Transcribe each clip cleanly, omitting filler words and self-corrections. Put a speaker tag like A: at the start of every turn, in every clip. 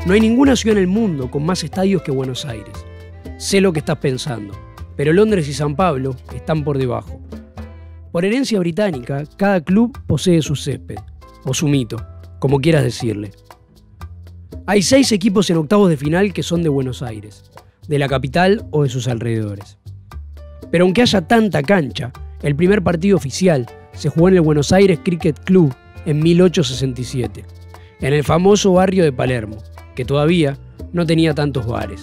A: No hay ninguna ciudad en el mundo con más estadios que Buenos Aires. Sé lo que estás pensando, pero Londres y San Pablo están por debajo. Por herencia británica, cada club posee su césped, o su mito, como quieras decirle. Hay 6 equipos en octavos de final que son de Buenos Aires, de la capital o de sus alrededores. Pero aunque haya tanta cancha, el primer partido oficial se jugó en el Buenos Aires Cricket Club en 1867, en el famoso barrio de Palermo, que todavía no tenía tantos bares.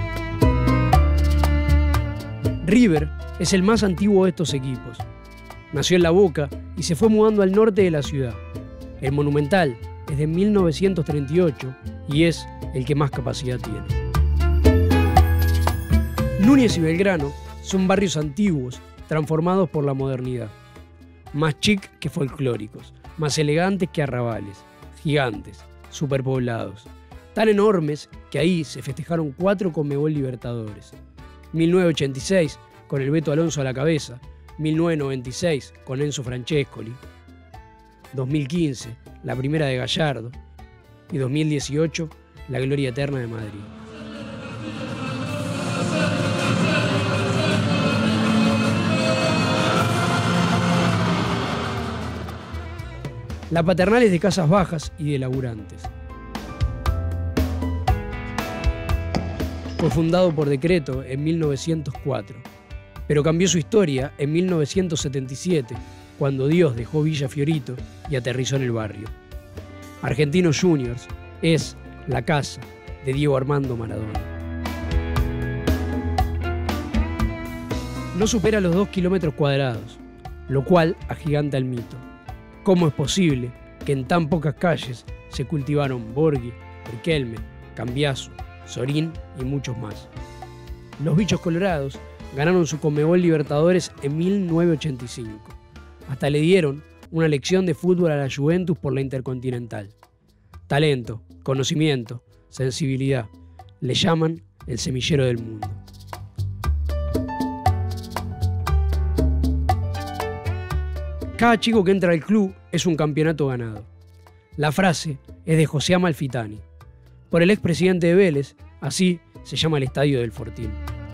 A: River es el más antiguo de estos equipos. Nació en La Boca y se fue mudando al norte de la ciudad. El Monumental es de 1938 y es el que más capacidad tiene. Núñez y Belgrano son barrios antiguos transformados por la modernidad. Más chic que folclóricos, más elegantes que arrabales, gigantes, superpoblados. Tan enormes que ahí se festejaron 4 Conmebol Libertadores. 1986 con el Beto Alonso a la cabeza, 1996 con Enzo Francescoli, 2015 la primera de Gallardo y 2018 la gloria eterna de Madrid. La paternal es de casas bajas y de laburantes. Fue fundado por decreto en 1904, pero cambió su historia en 1977, cuando Dios dejó Villa Fiorito y aterrizó en el barrio. Argentinos Juniors es la casa de Diego Armando Maradona. No supera los 2 kilómetros cuadrados, lo cual agiganta el mito. ¿Cómo es posible que en tan pocas calles se cultivaron Borghi, Riquelme, Cambiaso, Sorín y muchos más? Los bichos colorados ganaron su Conmebol Libertadores en 1985. Hasta le dieron una lección de fútbol a la Juventus por la Intercontinental. Talento, conocimiento, sensibilidad. Le llaman el semillero del mundo. Cada chico que entra al club es un campeonato ganado. La frase es de José Amalfitani, por el expresidente de Vélez, así se llama el estadio del Fortín.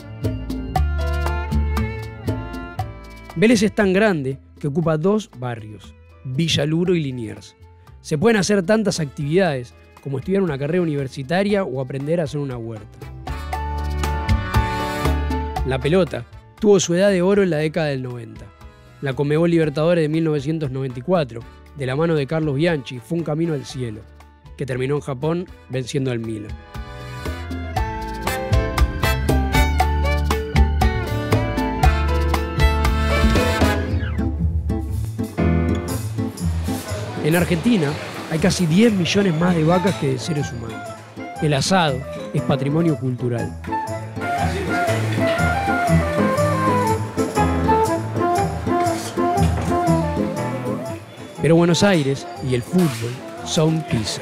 A: Vélez es tan grande que ocupa 2 barrios, Villa Luro y Liniers. Se pueden hacer tantas actividades como estudiar una carrera universitaria o aprender a hacer una huerta. La pelota tuvo su edad de oro en la década del 90. La Conmebol Libertadores de 1994, de la mano de Carlos Bianchi, fue un camino al cielo, que terminó en Japón venciendo al Milan. En Argentina hay casi 10 millones más de vacas que de seres humanos. El asado es patrimonio cultural. Pero Buenos Aires y el fútbol son pizza.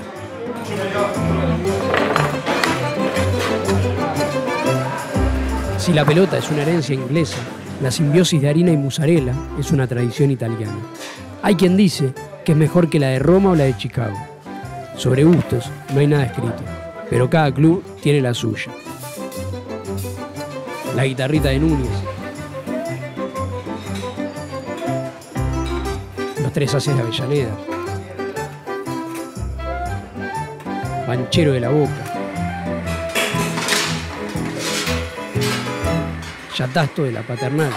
A: Si la pelota es una herencia inglesa, la simbiosis de harina y mozzarella es una tradición italiana. Hay quien dice que es mejor que la de Roma o la de Chicago. Sobre gustos no hay nada escrito, pero cada club tiene la suya. La guitarrita de Núñez, los 3 haces de Avellaneda, Banchero de la Boca, Yatasto de la Paternal,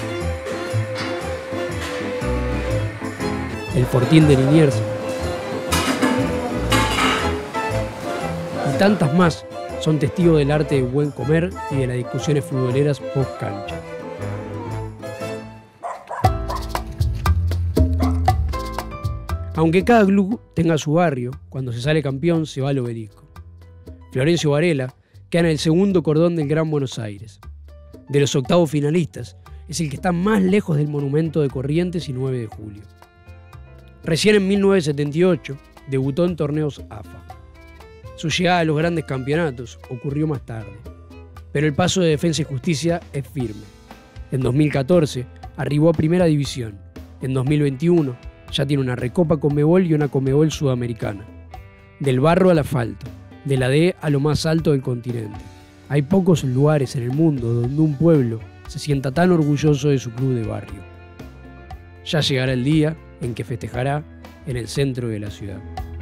A: el Fortín de Liniers y tantas más son testigos del arte de buen comer y de las discusiones futboleras post cancha. Aunque cada club tenga su barrio, cuando se sale campeón se va al Obelisco. Florencio Varela queda en el segundo cordón del Gran Buenos Aires. De los octavos finalistas, es el que está más lejos del monumento de Corrientes y 9 de julio. Recién en 1978 debutó en torneos AFA. Su llegada a los grandes campeonatos ocurrió más tarde, pero el paso de Defensa y Justicia es firme. En 2014 arribó a Primera División. En 2021 ya tiene una Recopa Conmebol y una Conmebol Sudamericana. Del barro al asfalto, de la D a lo más alto del continente. Hay pocos lugares en el mundo donde un pueblo se sienta tan orgulloso de su club de barrio. Ya llegará el día en que festejará en el centro de la ciudad.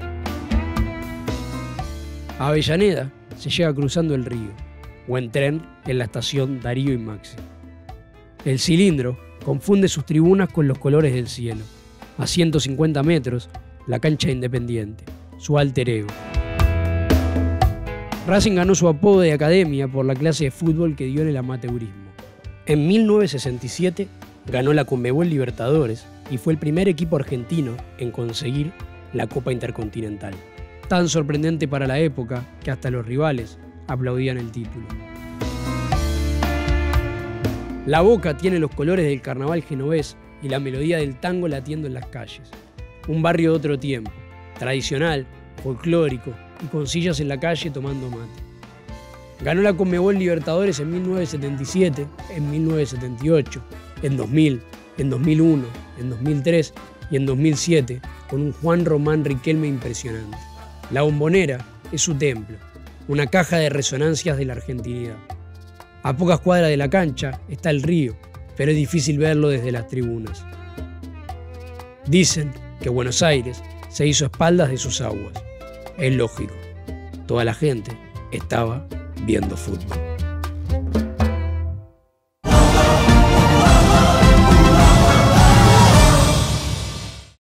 A: A Avellaneda se llega cruzando el río, o en tren en la estación Darío y Maxi. El cilindro confunde sus tribunas con los colores del cielo. A 150 metros, la cancha de Independiente, su alter ego. Racing ganó su apodo de academia por la clase de fútbol que dio en el amateurismo. En 1967 ganó la Conmebol Libertadores y fue el primer equipo argentino en conseguir la Copa Intercontinental. Tan sorprendente para la época que hasta los rivales aplaudían el título. La Boca tiene los colores del carnaval genovés y la melodía del tango latiendo en las calles. Un barrio de otro tiempo, tradicional, folclórico y con sillas en la calle tomando mate. Ganó la Conmebol Libertadores en 1977, en 1978, en 2000, en 2001, en 2003 y en 2007 con un Juan Román Riquelme impresionante. La Bombonera es su templo, una caja de resonancias de la argentinidad. A pocas cuadras de la cancha está el río, pero es difícil verlo desde las tribunas. Dicen que Buenos Aires se hizo a espaldas de sus aguas. Es lógico, toda la gente estaba viendo fútbol.